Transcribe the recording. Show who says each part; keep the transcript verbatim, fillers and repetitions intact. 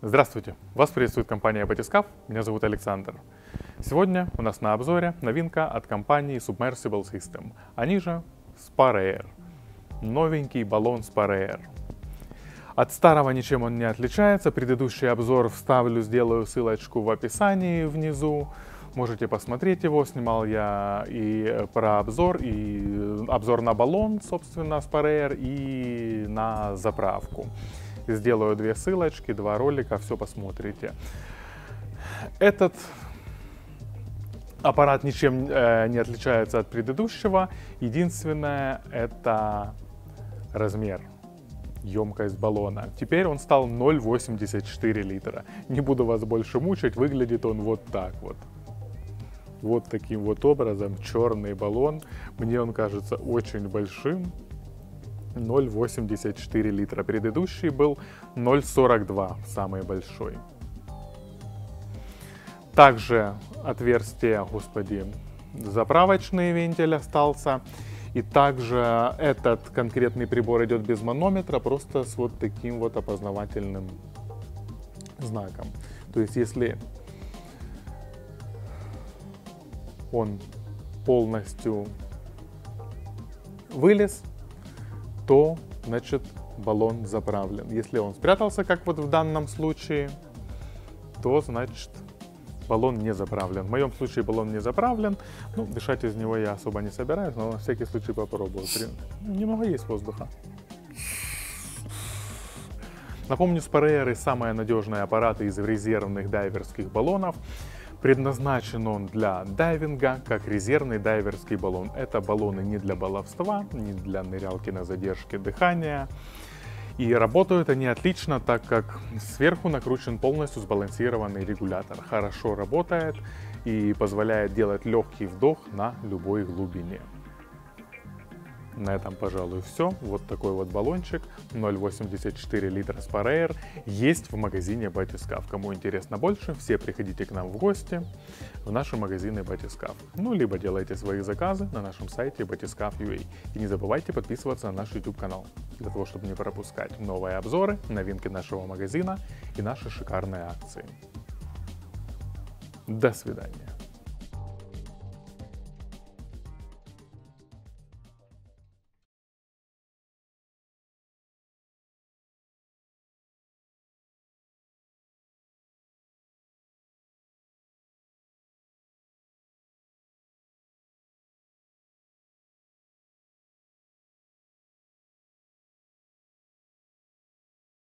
Speaker 1: Здравствуйте! Вас приветствует компания Batiscaf, меня зовут Александр. Сегодня у нас на обзоре новинка от компании Submersible System, они же Sparair. Новенький баллон Sparair. От старого ничем он не отличается, предыдущий обзор вставлю, сделаю ссылочку в описании внизу. Можете посмотреть его, снимал я и про обзор, и обзор на баллон, собственно, Sparair, и на заправку. Сделаю две ссылочки, два ролика, все посмотрите. Этот аппарат ничем э, не отличается от предыдущего. Единственное, это размер, емкость баллона. Теперь он стал ноль целых восемьдесят четыре литра. Не буду вас больше мучить, выглядит он вот так вот. Вот таким вот образом, черный баллон. Мне он кажется очень большим. ноль целых восемьдесят четыре литра. Предыдущий был ноль целых сорок два, самый большой. Также отверстие, господи, заправочный вентиль остался. И также этот конкретный прибор идет без манометра, просто с вот таким вот опознавательным знаком. То есть если он полностью вылез, то, значит, баллон заправлен. Если он спрятался, как вот в данном случае, то, значит, баллон не заправлен. В моем случае баллон не заправлен. Ну, дышать из него я особо не собираюсь, но на всякий случай попробую. Немного есть воздуха. Напомню, Sparair — самые надежные аппараты из резервных дайверских баллонов. Предназначен он для дайвинга, как резервный дайверский баллон. Это баллоны не для баловства, не для нырялки на задержке дыхания. И работают они отлично, так как сверху накручен полностью сбалансированный регулятор. Хорошо работает и позволяет делать легкий вдох на любой глубине. На этом, пожалуй, все. Вот такой вот баллончик ноль целых восемьдесят четыре литра Sparair есть в магазине Batiscaf. Кому интересно больше, все приходите к нам в гости в наши магазины Batiscaf. Ну, либо делайте свои заказы на нашем сайте batiscaf точка ю а. И не забывайте подписываться на наш YouTube канал, для того, чтобы не пропускать новые обзоры, новинки нашего магазина и наши шикарные акции. До свидания.